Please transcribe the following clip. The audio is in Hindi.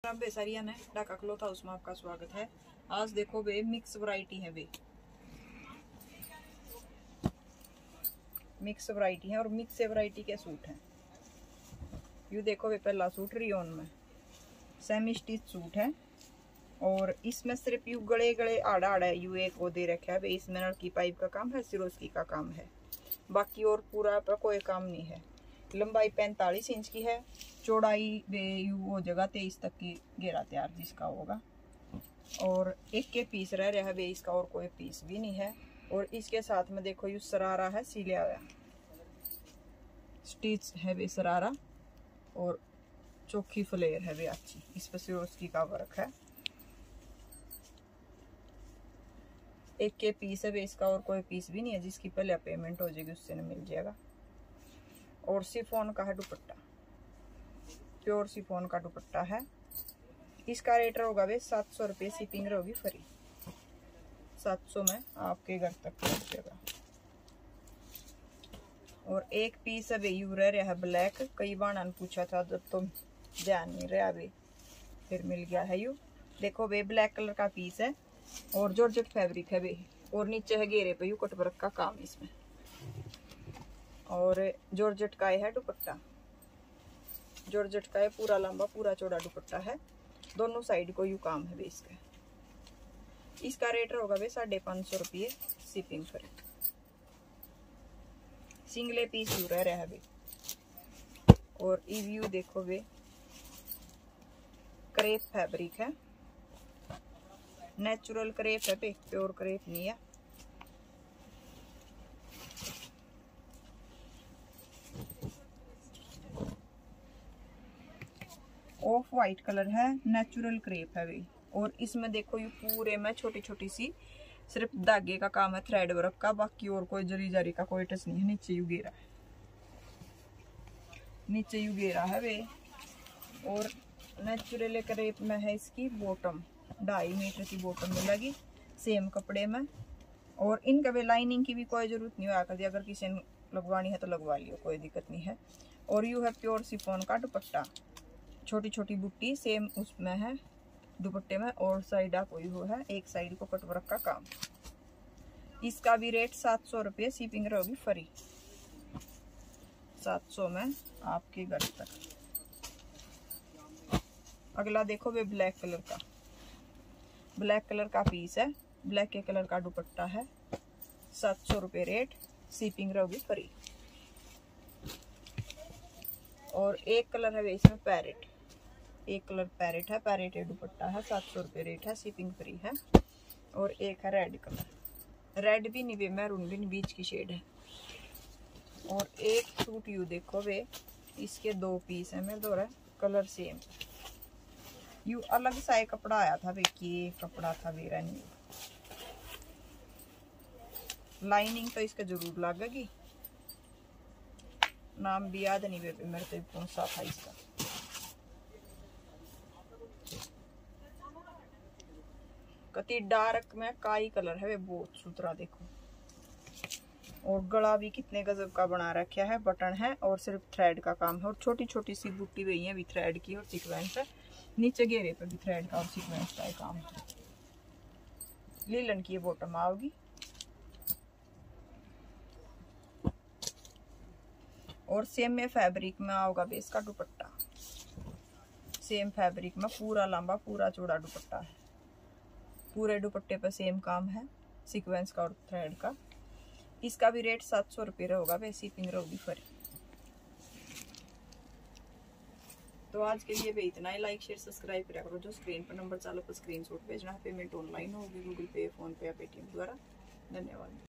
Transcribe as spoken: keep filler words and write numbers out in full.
नमस्कार बेसारिया ने ढाका क्लॉथ हाउस में आपका स्वागत है। आज देखो वे मिक्स वैरायटी है, वे मिक्स वैरायटी है और मिक्स वैरायटी के सूट हैं। यू देखो वे पहला सूट रियोन में सेमी स्टिच सूट है और इसमें सिर्फ यू गड़े गड़े आड़ा आड़ा है। यू एक वो दे रखा है वे, इसमें लड़की पाइप का काम है, सिरोस्की का काम है, बाकी और पूरा पर कोई काम नहीं है। लंबाई पैंतालीस इंच की है, चौड़ाई वे यू वो जगह तेईस तक की घेरा तैयार जिसका होगा। और एक के पीस रह रहा है वे, इसका और कोई पीस भी नहीं है। और इसके साथ में देखो यू सरारा है, सिलिया हुआ स्टिच है वे सरारा और चौकी फ्लेयर है वे अच्छी। इस पर सिरोस्की का वर्क है। एक के पीस है वे, इसका और कोई पीस भी नहीं है। जिसकी पहले पेमेंट हो जाएगी उससे न मिल जाएगा। और सिफोन का है दुपट्टा, प्योर सिफोन का दुपट्टा है। इसका रेट होगा वे सात सौ रुपये, शिपिंग रहेगी फ्री। सात सौ में आपके घर तक पहुंच जाएगा। और एक पीस अभी यू रह रहा है ब्लैक, कई बार ने पूछा था जब तो ध्यान नहीं रहा अभी, फिर मिल गया है। यू देखो वे ब्लैक कलर का पीस है और जॉर्जेट फैब्रिक है वे, और नीचे है घेरे पे यू कटवर्क का काम इसमें। और जॉर्जेट का है दुपट्टा, जॉर्जेट का है पूरा लंबा पूरा चौड़ा दुपट्टा है, दोनों साइड को यू काम है वे इसका। इसका रेट होगा वे साढ़े पाँच सौ रुपये, शिपिंग फ्री। सिंगले पीस यू रह रहा है वे। और इव्यू देखो वे क्रेप फैब्रिक है, नेचुरल क्रेप है पे, प्योर क्रेप नहीं है। ऑफ वाइट कलर है, नेचुरल क्रेप है वे। और इसमें देखो ये पूरे में छोटी छोटी सी सिर्फ धागे का काम है, थ्रेड वर्क का, बाकी और कोई जरी जारी का कोई टच नहीं है। नीचे यू घेरा है, नीचे यू घेरा है वे। और नेचुरल क्रेप में है इसकी बॉटम, ढाई मीटर की बॉटम मिलेगी सेम कपड़े में। और इनका वे लाइनिंग की भी कोई जरूरत नहीं हुआ करती, अगर किसी ने लगवानी है तो लगवा लियो, कोई दिक्कत नहीं है। और यू है प्योर सिफोन का दुपट्टा, छोटी छोटी बुट्टी सेम उसमें है दुपट्टे में। और साइड कोई हो है, एक साइड को कटवर्क का काम। इसका भी रेट सात सौ रुपये, शिपिंग रहेगी फ्री। सात सौ में आपके घर तक। अगला देखो वे ब्लैक कलर का, ब्लैक कलर का पीस है, ब्लैक के कलर का दुपट्टा है, सात सौ रुपये रेट, शिपिंग रहेगी फ्री। और एक कलर है वे इसमें पैरेट, एक कलर पैरेट है, पैरेट है दुपट्टा है, सात सौ रुपये रेट है, शिपिंग फ्री है। और एक है रेड कलर, रेड भी नहीं वे मैरून भी नहीं, बीच की शेड है। और एक सूट यू देखो वे, इसके दो पीस है मेरे दो कलर सेम। यू अलग सा एक कपड़ा आया था वे, कि कपड़ा था वे रनी। लाइनिंग तो इसका जरूर लगेगी, नाम भी याद नहीं वे मेरे को कौन सा था इसका। कति डार्क में काई कलर है वे, बहुत सुथरा देखो। और गला भी कितने गजब का बना रखा है, बटन है और सिर्फ थ्रेड का काम है। और छोटी छोटी सी बूटी हुई है भी थ्रेड की और सीक्वेंस है, नीचे घेरे पे भी थ्रेड का और सीक्वेंस का काम है। लीलन की ये बॉटम आओगी। और सेम में फैब्रिक में आओगा बेस का दुपट्टा, सेम फैब्रिक में पूरा लंबा पूरा चौड़ा दुपट्टा है। पूरे दुपट्टे पर सेम काम है, सीक्वेंस का और थ्रेड का। इसका भी रेट सात सौ रुपये होगा वे, शिपिंग रहेगी फ्री। तो आज के लिए भी इतना ही। लाइक शेयर सब्सक्राइब करा करो। जो स्क्रीन पर नंबर चालू पर स्क्रीनशॉट भेजना है, पेमेंट ऑनलाइन होगी, गूगल पे, फोन पे या पेटीएम द्वारा। धन्यवाद।